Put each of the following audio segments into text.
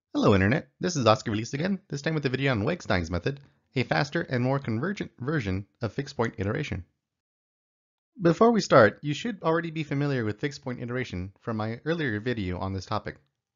Hello Internet, this is Oscar released again, this time with a video on Wegstein's method, a faster and more convergent version of fixed point iteration. Before we start, you should already be familiar with fixed point iteration from my earlier video on this topic.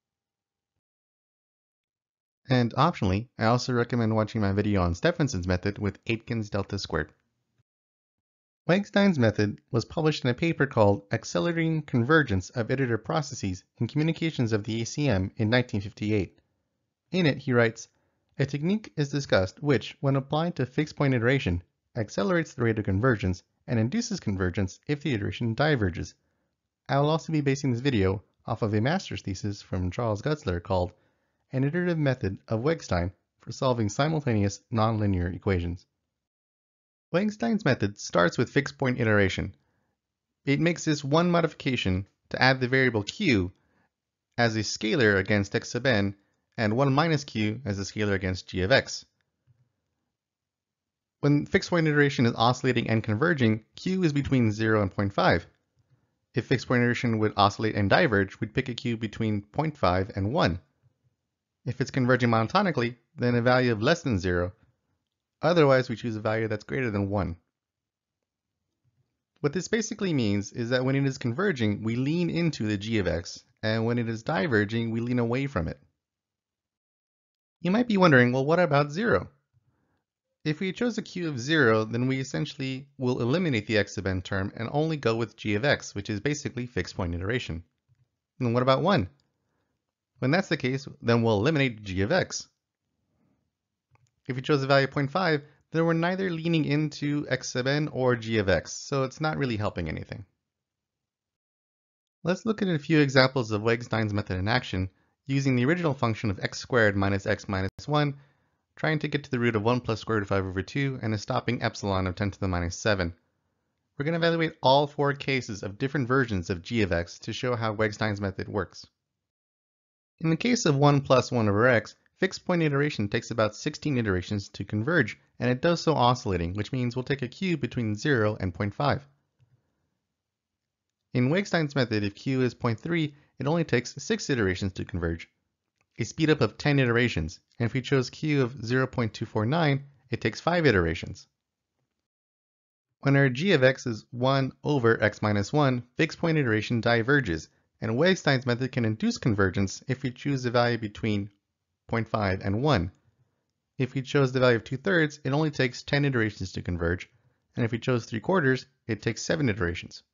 And optionally, I also recommend watching my video on Stephenson's method with Aitken's delta squared. Wegstein's method was published in a paper called Accelerating Convergence of Iterative Processes in Communications of the ACM in 1958. In it, he writes, a technique is discussed which, when applied to fixed point iteration, accelerates the rate of convergence and induces convergence if the iteration diverges. I will also be basing this video off of a master's thesis from Charles Gutzler called An Iterative Method of Wegstein for Solving Simultaneous Nonlinear Equations. Wegstein's method starts with fixed point iteration. It makes this one modification to add the variable q as a scalar against x sub n and 1 minus q as a scalar against g of x. When fixed point iteration is oscillating and converging, q is between 0 and 0.5. If fixed point iteration would oscillate and diverge, we'd pick a q between 0.5 and 1. If it's converging monotonically, then a value of less than 0. Otherwise, we choose a value that's greater than 1. What this basically means is that when it is converging, we lean into the g of x, and when it is diverging, we lean away from it. You might be wondering, well, what about 0? If we chose a q of 0, then we essentially will eliminate the x sub n term and only go with g of x, which is basically fixed point iteration. And what about 1? When that's the case, then we'll eliminate g of x. If we chose a value of 0.5, then we're neither leaning into x sub n or g of x, so it's not really helping anything. Let's look at a few examples of Wegstein's method in action, using the original function of x squared minus x minus 1, trying to get to the root of 1 plus square root of 5 over 2, and a stopping epsilon of 10 to the minus 7. We're going to evaluate all 4 cases of different versions of g of x to show how Wegstein's method works. In the case of 1 plus 1 over x, fixed point iteration takes about 16 iterations to converge, and it does so oscillating, which means we'll take a q between 0 and 0.5. In Wegstein's method, if q is 0.3, it only takes 6 iterations to converge, a speedup of 10 iterations, and if we chose q of 0.249, it takes 5 iterations. When our g of x is 1 over x minus 1, fixed point iteration diverges, and Wegstein's method can induce convergence if we choose a value between 0.5 and 1. If we chose the value of 2/3, it only takes 10 iterations to converge, and if we chose 3/4, it takes 7 iterations.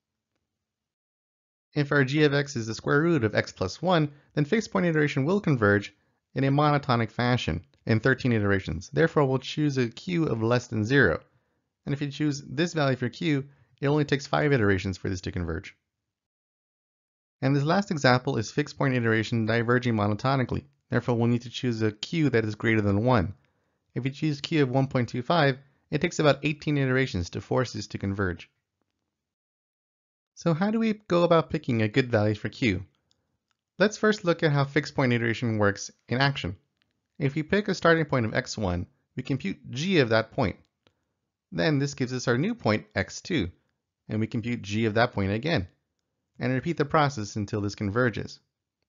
If our g of x is the square root of x plus 1, then fixed point iteration will converge in a monotonic fashion in 13 iterations. Therefore, we'll choose a q of less than 0. And if you choose this value for q, it only takes 5 iterations for this to converge. And this last example is fixed point iteration diverging monotonically. Therefore, we'll need to choose a q that is greater than 1. If we choose q of 1.25, it takes about 18 iterations to force this to converge. So how do we go about picking a good value for q? Let's first look at how fixed point iteration works in action. If we pick a starting point of x1, we compute g of that point. Then this gives us our new point x2, and we compute g of that point again, and repeat the process until this converges.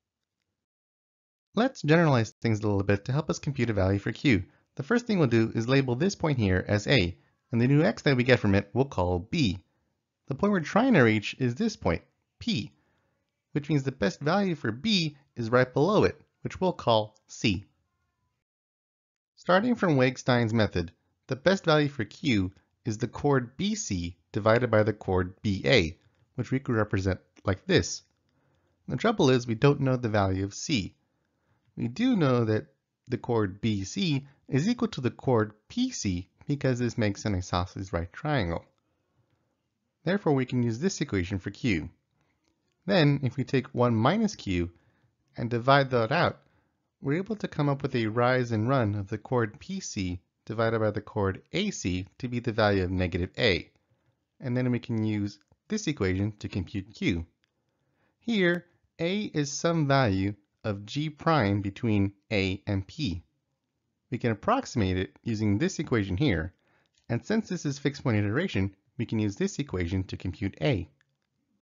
Let's generalize things a little bit to help us compute a value for q. The first thing we'll do is label this point here as a, and the new x that we get from it we'll call b. The point we're trying to reach is this point, p, which means the best value for b is right below it, which we'll call c. Starting from Wegstein's method, the best value for q is the chord bc divided by the chord ba, which we could represent like this. The trouble is we don't know the value of c. We do know that the chord bc is equal to the chord pc because this makes an isosceles right triangle. Therefore, we can use this equation for q. Then, if we take 1 minus q and divide that out, we're able to come up with a rise and run of the chord PC divided by the chord AC to be the value of negative a. And then we can use this equation to compute q. Here, a is some value of g prime between a and p. We can approximate it using this equation here, and since this is fixed point iteration, we can use this equation to compute a.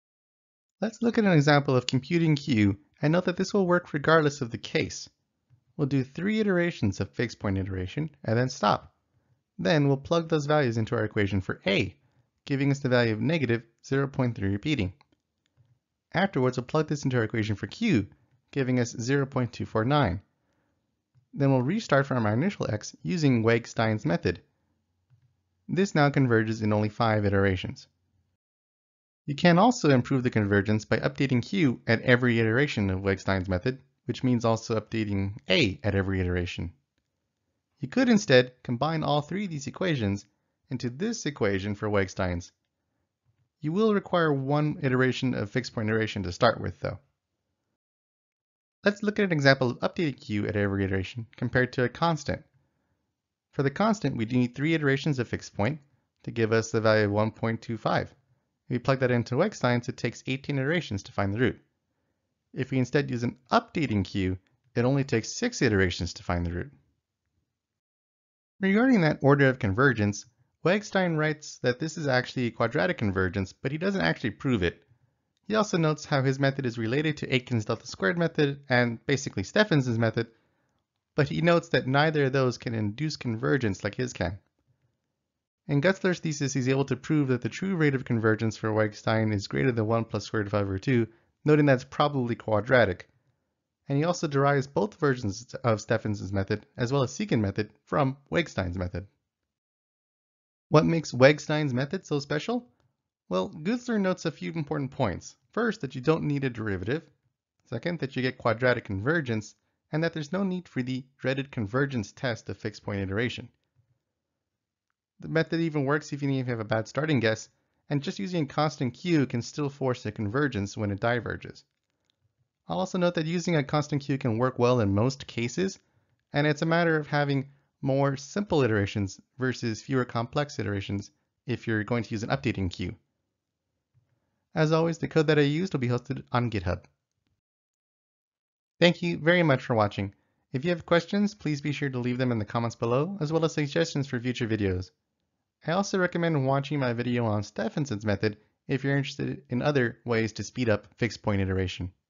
Let's look at an example of computing q and note that this will work regardless of the case. we'll do 3 iterations of fixed point iteration and then stop. Then we'll plug those values into our equation for a, giving us the value of negative 0.3 repeating. Afterwards, we'll plug this into our equation for q, giving us 0.249. Then we'll restart from our initial x using Wegstein's method. This now converges in only 5 iterations. You can also improve the convergence by updating q at every iteration of Wegstein's method, which means also updating a at every iteration. You could instead combine all 3 of these equations into this equation for Wegstein's. You will require 1 iteration of fixed point iteration to start with, though. Let's look at an example of updating q at every iteration compared to a constant. For the constant, we need 3 iterations of fixed point to give us the value of 1.25. If we plug that into Wegstein's, it takes 18 iterations to find the root. If we instead use an updating q, it only takes 6 iterations to find the root. Regarding that order of convergence, Wegstein writes that this is actually a quadratic convergence, but he doesn't actually prove it. He also notes how his method is related to Aitken's delta squared method and basically Stefanson's method, but he notes that neither of those can induce convergence like his can. In Gutzler's thesis, he's able to prove that the true rate of convergence for Wegstein is greater than 1 plus square root of 5 over 2, noting that it's probably quadratic. And he also derives both versions of Stefanson's method, as well as Secant method, from Wegstein's method. What makes Wegstein's method so special? Well, Gutzler notes a few important points. First, that you don't need a derivative. Second, that you get quadratic convergence, and that there's no need for the dreaded convergence test of fixed point iteration. The method even works even if you have a bad starting guess, and just using a constant q can still force a convergence when it diverges. I'll also note that using a constant q can work well in most cases, and it's a matter of having more simple iterations versus fewer complex iterations if you're going to use an updating q. As always, the code that I used will be hosted on GitHub. Thank you very much for watching. If you have questions, please be sure to leave them in the comments below, as well as suggestions for future videos. I also recommend watching my video on Stefanson's method if you're interested in other ways to speed up fixed point iteration.